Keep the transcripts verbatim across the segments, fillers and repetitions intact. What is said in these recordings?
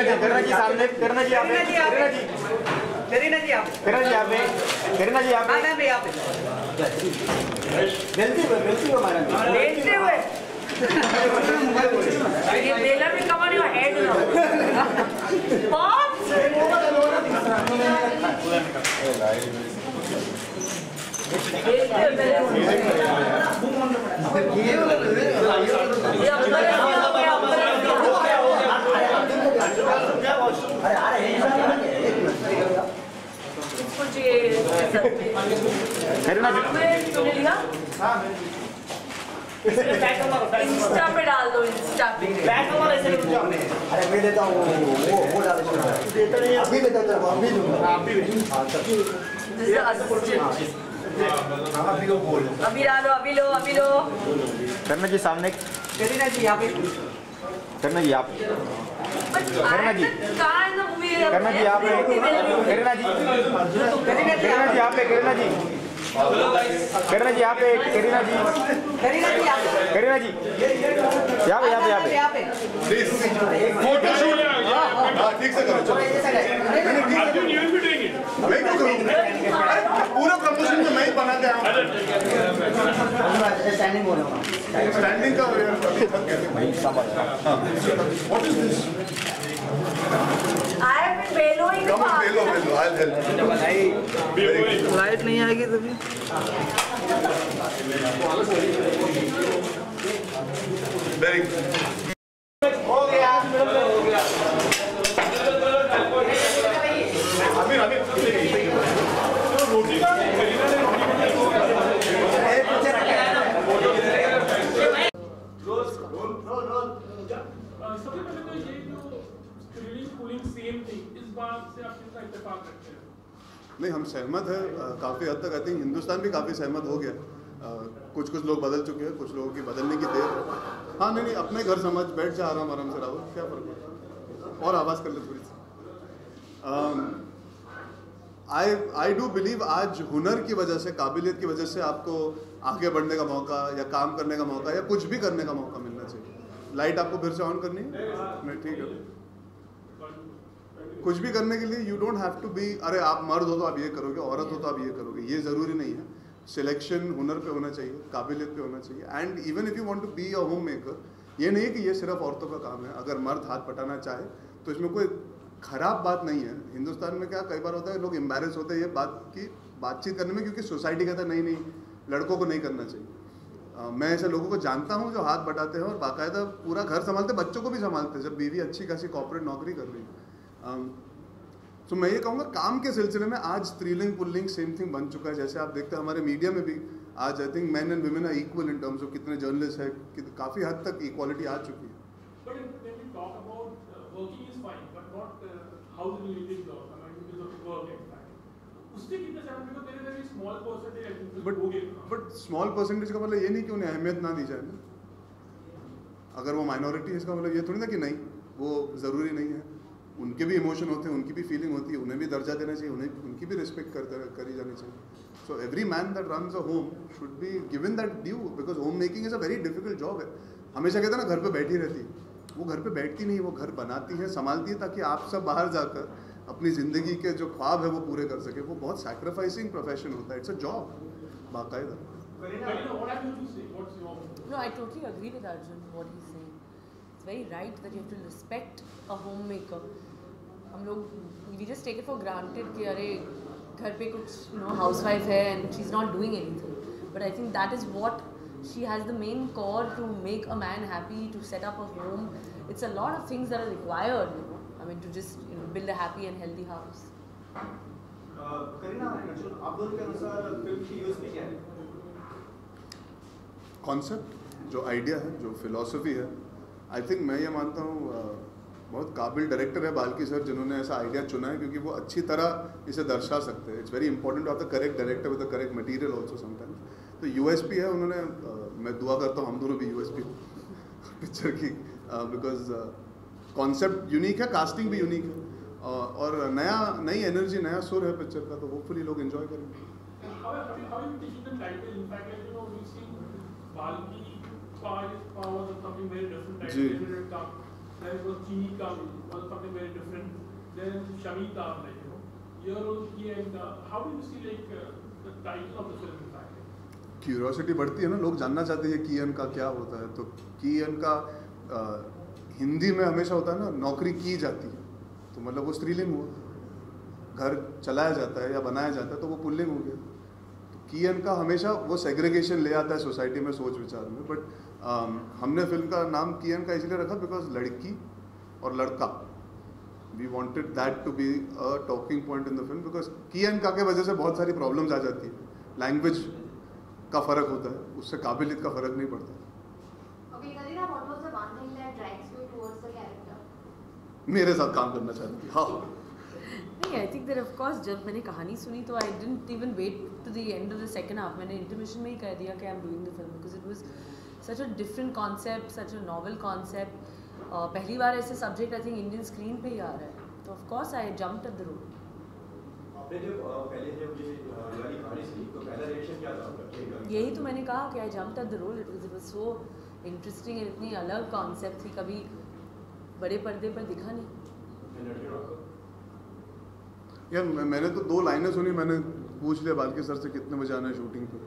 करीना जी, करीना जी सामने, करीना जी आप, करीना जी, करीना जी आप, करीना जी आप, करीना जी आप, मैडम भी आप, बेलती हुए, बेलती हुए मैडम, बेलते हुए, ये बेलर will come on your head now. What? Kareena ji, तुमने लिया? इंस्टा पे डाल दो, इंस्टा पे। अरे मैं देता हूँ, वो वो डाल दो। अभी देता हूँ, अभी दूँगा। अभी अभी डालो, अभी लो, अभी लो। करीना जी सामने, करीना जी यहाँ पे। करीना जी आप, करीना जी, करीना जी आप, करीना जी, करीना जी आप, करीना जी, करीना जी यहाँ पे, करीना जी, करीना जी यहाँ पे, करीना जी, यहाँ पे, यहाँ पे, यहाँ पे, यहाँ पे। प्लीज फोटो शूट हाँ ठीक से करो चलो मैं क्यों करूँ पूरा प्रमोशन तो मैं ही बना के आऊँ स्टैंडिंग हो रहा हूँ स्टैंडिंग का यार अभी थक गए what is this I have been bellowing the come past. बेलो बेलो आई विल हेल्प लाइट नहीं आएगी तभी। वेरी हो गया, हो गया, अभी अभी रोटी का सबसे पहले तो ये जो स्क्रीनिंग कूलिंग सेम थिंग इस बात से आप कितना इत्तेफाक रखते हैं? नहीं हम सहमत हैं काफ़ी हद तक आई थिंक हिंदुस्तान भी काफ़ी सहमत हो गया कुछ कुछ लोग बदल चुके हैं कुछ लोगों की बदलने की देर है हाँ नहीं नहीं अपने घर समझ बैठ जा आराम आराम से रहो क्या फर्क पड़ता है और आवाज़ कर ले थोड़ी सी आई आई डू बिलीव आज हुनर की वजह से काबिलियत की वजह से आपको आगे बढ़ने का मौका या काम करने का मौका या कुछ भी करने का मौका मिलना चाहिए लाइट आपको फिर से ऑन करनी है नहीं ठीक है कुछ भी करने के लिए you don't have to be अरे आप मर्द हो तो आप ये करोगे औरत हो तो आप ये करोगे ये ज़रूरी नहीं है सिलेक्शन हुनर पे होना चाहिए काबिलियत पे होना चाहिए and even if you want to be a home maker ये नहीं है कि ये सिर्फ औरतों का काम है अगर मर्द हाथ पटाना चाहे तो इसमें कोई ख़राब बात नहीं है हिंदुस्तान में क्या कई बार होता है लोग एम्बेरस होते हैं ये बात की बातचीत करने में क्योंकि सोसाइटी कहता है नहीं नहीं लड़कों को नहीं करना चाहिए Uh, मैं ऐसे लोगों को जानता हूँ जो हाथ बटाते हैं और बाकायदा पूरा घर संभालते बच्चों को भी संभालते हैं जब बीवी अच्छी खासी कॉर्पोरेट नौकरी कर रही है um, तो मैं ये कहूँगा काम के सिलसिले में आज स्त्रीलिंग पुल्लिंग सेम थिंग बन चुका है जैसे आप देखते हैं हमारे मीडिया में भी आज I think man and women are equal in terms of कितने जर्नलिस्ट है कि काफ़ी हद तक इक्वालिटी आ चुकी है But when we talk about uh, working is fine, but not uh, house related job. I mean, because of the work impact. उससे कितने सहमत हो तेरे very small percentage I think but हो गए बट स्मॉल परसेंटेज का मतलब ये नहीं कि उन्हें अहमियत ना दी जाए ना अगर वो माइनॉरिटी है इसका मतलब ये थोड़ी ना कि नहीं वो ज़रूरी नहीं है उनके भी इमोशन होते हैं उनकी भी फीलिंग होती है उन्हें भी दर्जा देना चाहिए उन्हें उनकी भी रिस्पेक्ट करते करी जानी चाहिए so every man that runs a home should be given that due because home making is a very difficult job है हमेशा कहते हैं ना घर पे बैठी रहती है वो घर पे बैठती नहीं वो घर बनाती है संभालती है ताकि आप सब बाहर जाकर अपनी ज़िंदगी के जो ख्वाब है वो पूरे कर सके वो बहुत सैक्रिफाइसिंग प्रोफेशन होता है इट्स अ जॉब बाकायदा No, I totally agree with Arjun what he's saying. It's very right that you have to respect a homemaker. हम लोग we just take it for granted कि अरे घर पे कुछ you know housewife है and she's not doing anything. But I think that is what she has the main core to make a man happy, to set up a home. It's a lot of things that are required, you know. I mean, to just you know build a happy and healthy house. Kareena आप दोनों के अनुसार film की USP क्या है? Concept जो idea है जो फिलॉसफी है आई थिंक मैं ये मानता हूँ बहुत काबिल डायरेक्टर है बाल्की सर जिन्होंने ऐसा आइडिया चुना है क्योंकि वो अच्छी तरह इसे दर्शा सकते हैं it's very important to have the correct director with the correct material also sometimes तो यूएसपी है उन्होंने uh, मैं दुआ करता हूँ हम दोनों भी यूएसपी पिक्चर की बिकॉज कॉन्सेप्ट यूनिक है कास्टिंग भी यूनिक है uh, और नया नई एनर्जी नया सुर है पिक्चर का तो होपफुली लोग एंजॉय करेंगे जी then it was Chini Kami, was something very different. Then Shamita, like you know, your role here, and uh, how do you see like uh, the title of the film in fact? Curiosity बढ़ती है ना, लोग जानना चाहते हैं कीयन का क्या होता है. तो कीयन का आ, हिंदी में हमेशा होता है ना, नौकरी की जाती है, तो मतलब वो स्त्रीलिंग हुआ. घर चलाया जाता है या बनाया जाता है तो वो पुल्लिंग हो गया. तो कीयन का हमेशा वो सेग्रीगेशन ले आता है सोसाइटी में, सोच विचार में. बट हमने फिल्म का नाम कीयन का इसलिए रखा बिकॉज लड़की और लड़का, we wanted that to be a talking point in the film, because कीयन का के वजह से बहुत सारी प्रॉब्लम्स आ जाती है. लैंग्वेज का फ़र्क होता है, उससे काबिलियत का फ़र्क नहीं पड़ता. Okay, Kareena, what was the one thing that drives you towards the character? मेरे साथ काम करना चाहती थी. हाँ, नहीं, I think that of course जब मैंने कहानी सुनी तो I didn't even wait to the end of the second half. मैंने इंटरमिशन में ही कह दिया कि I am doing the film because it was such a different concept, such a novel concept. पहली बार ऐसे subject I think Indian screen पे ही आ रहा है, तो of course I jumped at the role. आपने जब पहले जब ये वाली कहानी सुनी तो पहला रिएक्शन क्या था आपका? यही तो मैंने कहा कि I jumped at the role. It was it was so interesting and इतनी अलग कॉन्सेप्ट थी, कभी बड़े पर्दे पर दिखा नहीं. यार मैं- मैंने तो दो लाइनें सुनी, मैंने पूछ लिया बाल्की सर से कितने बजे आना है शूटिंग पे.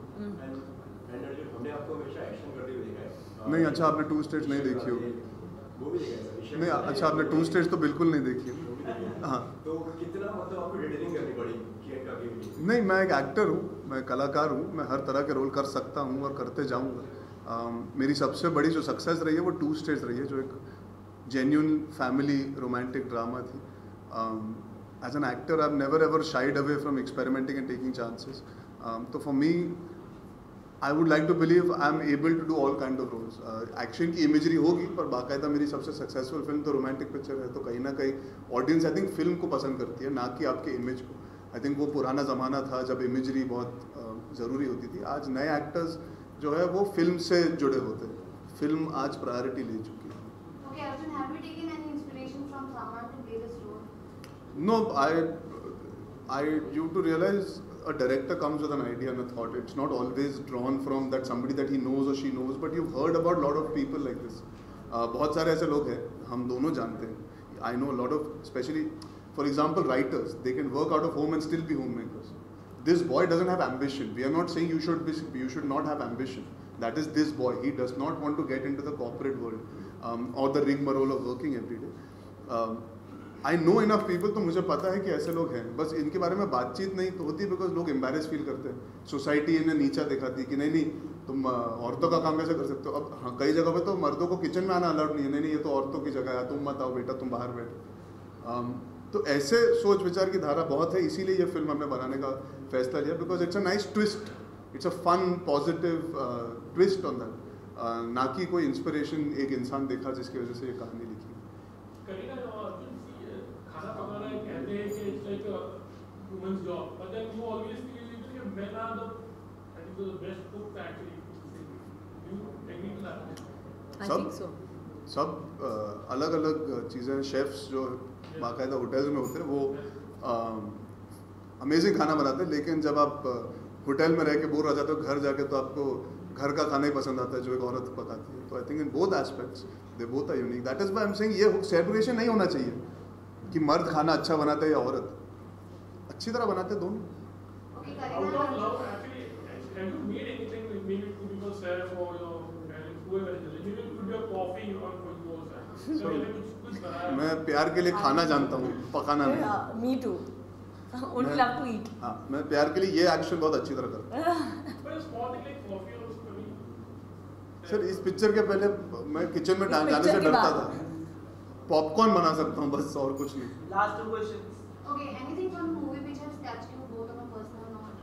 हमने आपको हमेशा एक्शन करते हुए देखा है. नहीं, अच्छा आपने टू स्टेट्स नहीं देखी होगी. वो भी देखा है. नहीं, अच्छा आपने टू स्टेट्स तो बिल्कुल नहीं देखी है. हाँ, तो कितना मतलब आपको डिटेलिंग करनी पड़ी कीयन का के लिए? नहीं, मैं एक एक्टर हूँ, मैं कलाकार हूँ, मैं हर तरह के रोल कर सकता हूँ और करते जाऊँगा. um, मेरी सबसे बड़ी जो सक्सेस रही है वो टू स्टेट्स रही है, जो एक जेन्यून फैमिली रोमांटिक ड्रामा थी. As an actor I have never ever shied away from experimenting and taking chances. तो for me I would like to believe I am able to do all kind of roles. Action की imagery होगी पर बाकायदा मेरी सबसे successful film तो romantic picture है, तो कहीं ना कहीं ऑडियंस आई थिंक फिल्म को पसंद करती है, ना कि आपके इमेज को. आई थिंक वो पुराना ज़माना था जब इमेजरी बहुत uh, ज़रूरी होती थी. आज नए एक्टर्स जो है वो फिल्म से जुड़े होते हैं, फिल्म आज प्रायोरिटी ले चुकी है. Okay, Arjun, have you taken any inspiration from someone to play this role? No, I, I, you to realize a director comes with an idea and a thought. It's not always drawn from that somebody that he knows or she knows, but you've heard about a lot of people like this. Uh, बहुत सारे ऐसे लोग हैं, हम दोनों जानते हैं. I know a lot of, especially, for example, writers. They can work out of home and still be homemakers. This boy doesn't have ambition. We are not saying you should be, you should not have ambition. That is this boy. He does not want to get into the corporate world um, or the rigmarole of working every day. Um, I know enough people, तो मुझे पता है कि ऐसे लोग हैं. बस इनके बारे में बातचीत नहीं तो होती बिकॉज लोग एम्बेरस फील करते हैं. सोसाइटी इन्हें नीचा दिखाती है कि नहीं नहीं तुम औरतों का काम कैसे कर सकते हो. अब हाँ, कई जगह पे तो मर्दों को किचन में आना अलाउड नहीं है. नहीं नहीं ये तो औरतों की जगह है, तुम मत आओ बेटा, तुम बाहर बैठो. um, तो ऐसे सोच विचार की धारा बहुत है, इसीलिए ये फिल्म हमने बनाने का फैसला लिया because it's a nice twist, it's a fun positive twist on that. ना कि कोई इंस्पिरेशन एक इंसान देखा जिसकी वजह से ये कहानी लिखी. करीना, अर्जुन सी खाना पकाना कहते हैं कि it's like a women's job, but then you always feel कि men are the I think the best cook actually. You agree to that? I sub- think सो. सब अलग अलग चीज़ें. शेफ्स जो बाकायदा होटल्स में होते हैं वो अमेजिंग खाना बनाते हैं, लेकिन जब आप होटल में रह के बोर हो जाते हो, घर जाके तो आपको घर का खाना ही पसंद आता है जो एक औरत पकाती है. तो I think in both aspects they both are unique. That is why I am saying ये सेपरेशन नहीं होना चाहिए कि मर्द खाना अच्छा बनाता है या औरत. अच्छी तरह बनाते हैं दोनों. Okay, Out of Kareena, love, actually, have you made anything? Maybe it could be for Sarah or your parents, whoever it is. Maybe it could be a coffee or for you also. So maybe कुछ कुछ बनाया. मैं प्यार के लिए खाना जानता हूँ, पकाना नहीं. Me too. Only love to eat. हाँ, मैं प्यार के लिए ये एक्शन बहुत अच्छी तरह करता हूँ. But a small thing like coffee or something. Sir इस पिक्चर के पहले मैं किचन में इस जाने से पिक्चर के डरता बाद। था. पॉपकॉर्न बना सकता हूँ बस, और कुछ नहीं. Last two questions. okay, anything from the movie which has touched you both on a personal note?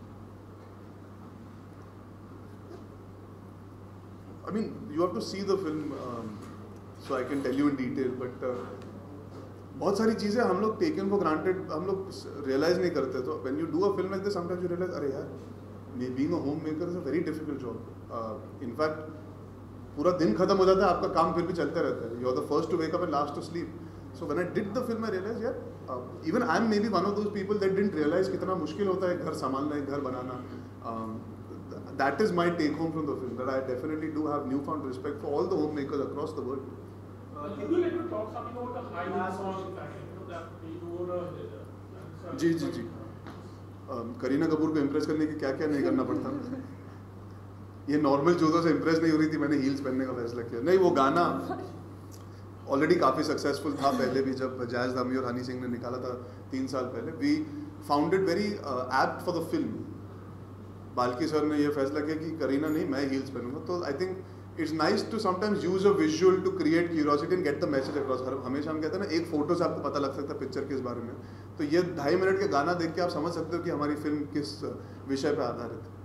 I mean, you have to see the film, um, so I can tell you in detail. But uh, बहुत सारी चीज़ें हम लोग taken for granted, हम लोग realize नहीं करते. तो when you do a film like this, sometimes you realize, अरे यार, being a homemaker is a very difficult job. Uh, in fact, पूरा दिन खत्म हो जाता है, आपका काम फिर भी चलते रहता है. You are the first to wake up and last to sleep. So when I did the film, I realized, यार, uh, even I'm maybe one of those people that didn't realize कितना मुश्किल होता है घर संभालना, एक घर बनाना. Um, that is my take home from the film, that I definitely do have newfound respect for all the homemakers across the world. Would you like to talk something about the high heel song in fact? You know that you wore a. जी जी जी करीना कपूर को impress करने के क्या क्या नहीं करना पड़ता। ये normal जूतों से इम्प्रेस नहीं हो रही थी, मैंने हील्स पहनने का फैसला किया। नहीं, वो गाना ऑलरेडी काफ़ी सक्सेसफुल था पहले भी, जब जैज़ धामी और हनी सिंह ने निकाला था तीन साल पहले। We found it very apt for the film. Balki sir ने ये फैसला किया कि करीना नहीं, मैं हील्स पहनूंगा। तो I think it's nice to sometimes use a visual to create curiosity and get the message across. हमेशा हम कहते हैं ना, एक फोटो से आपको पता लग सकता है पिक्चर किस बारे में। तो ये ढाई मिनट के गाना देख के आप समझ सकते हो कि हमारी फिल्म किस विषय पे आधारित है।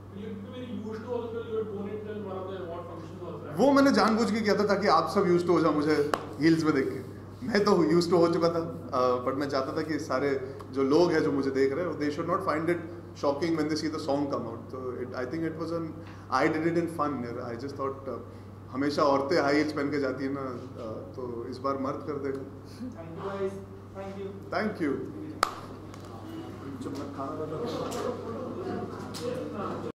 वो मैंने जानबूझ के किया था ताकि आप सब यूज टू हो जाओ मुझे हील्स में देख के। मैं तो यूज टू हो चुका था, बट uh, मैं चाहता था कि सारे जो लोग हैं जो मुझे देख रहे हैं, they should not find it shocking when they see the song come out. तो it I think it was an I did it in fun. I just thought हमेशा औरतें हाई हील्स पहन के जाती है ना, uh, तो इस बार मर्द कर देगा। Thank you. खाना